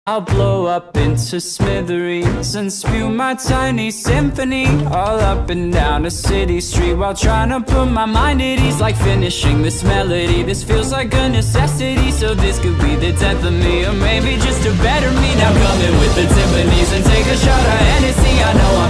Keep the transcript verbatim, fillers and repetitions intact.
I'll blow up into smithereens and spew my tiny symphony all up and down a city street, while trying to put my mind at ease. Like finishing this melody, this feels like a necessity. So this could be the death of me, or maybe just a better me. Now come in with the timpanis and take a shot of Hennessy. I know I'm